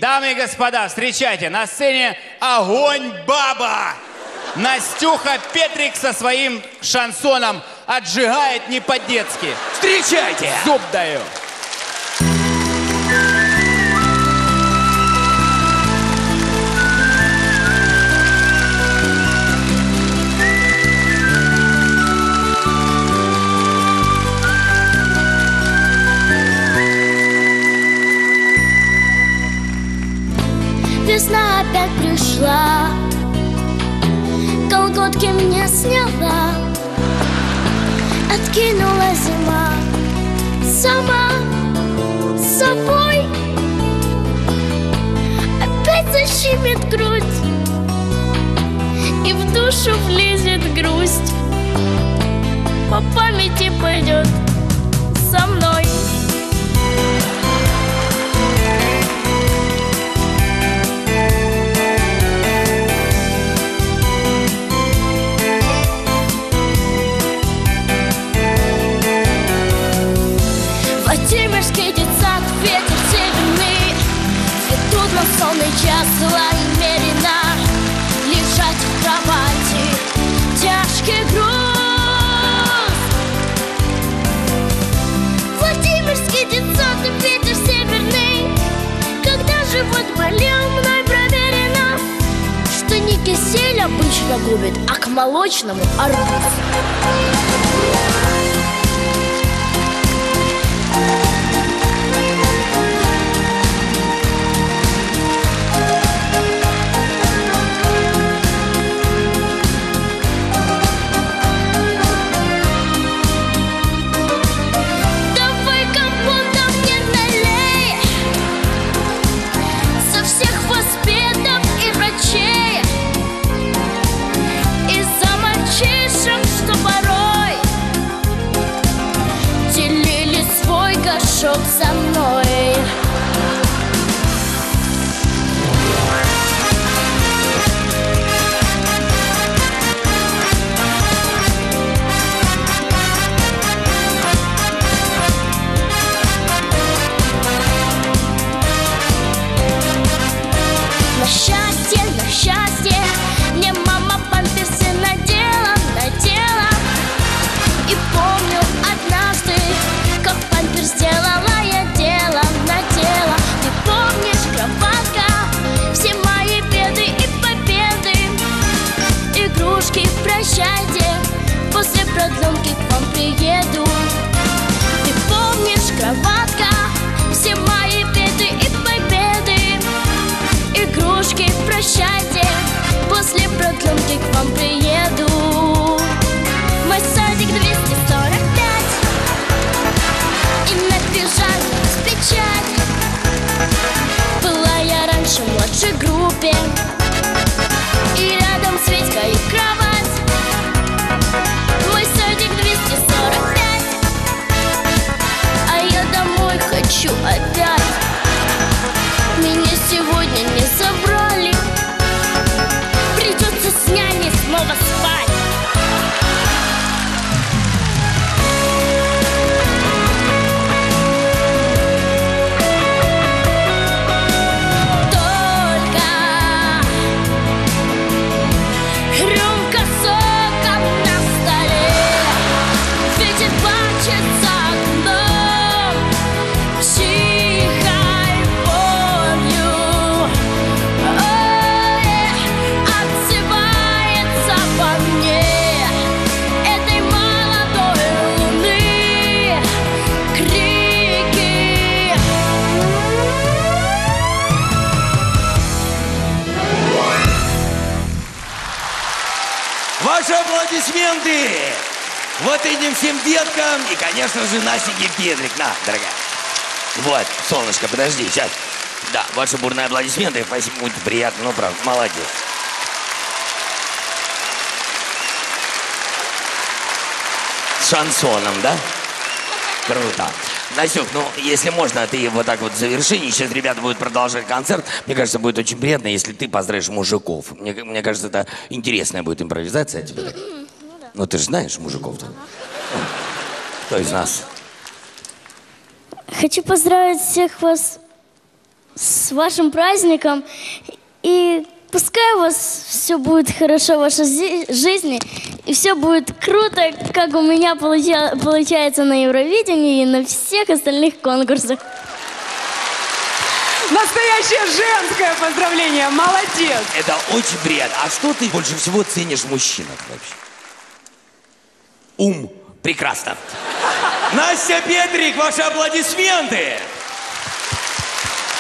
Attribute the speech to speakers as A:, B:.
A: Дамы и господа, встречайте, на сцене Огонь Баба! Настюха Петрик со своим шансоном отжигает не по-детски.
B: Встречайте!
A: Зуб даю.
C: Весна опять пришла, колготки мне сняла, откинула зима сама с собой. Опять защемит грудь и в душу влезет грусть, по памяти пойдет со мной. Владимирский детсад, ветер северный, и трудно в сонный час зла немерено лежать в кровати, тяжкий груз. Владимирский детсад, и ветер северный, когда живот болел, мной проверено, что не кисель обычно губит, а к молочному арбуз. Со мной. На счастье, мне мама памперсы надела. И помню однажды, как памперс сделала я дело, надела. Ты помнишь, кроватка, все мои беды и победы, игрушки, прощайте, после продленки к вам приеду. Ты помнишь, кроватка, все мои беды и победы, игрушки, прощайте, после продленки к вам приеду. Мой садик 245, и на пижаме с печать. Была я раньше в младшей группе, и рядом с Витькой кровать. Мой садик 245, а я домой хочу опять. Меня сегодня не забрали, придется с няней снова спать.
B: Ваши аплодисменты вот этим всем деткам и, конечно же, Настеньке Петрик. На, дорогая. Вот, солнышко, подожди, сейчас. Да, ваши бурные аплодисменты. Спасибо, будет приятно, ну, правда, молодец. С шансоном, да? Круто. Настюк, ну, если можно, ты вот так вот в завершении. Сейчас ребята будут продолжать концерт. Мне кажется, будет очень приятно, если ты поздравишь мужиков. Мне кажется, это интересная будет импровизация тебе. Ну, ты же знаешь мужиков-то. Кто из нас?
C: Хочу поздравить всех вас С вашим праздником. И пускай у вас все будет хорошо в вашей жизни. И все будет круто, как у меня получается на Евровидении и на всех остальных конкурсах.
D: Настоящее женское поздравление. Молодец.
B: Это очень приятно. А что ты больше всего ценишь в мужчинах вообще? Ум. Прекрасно. Настя Петрик, ваши аплодисменты.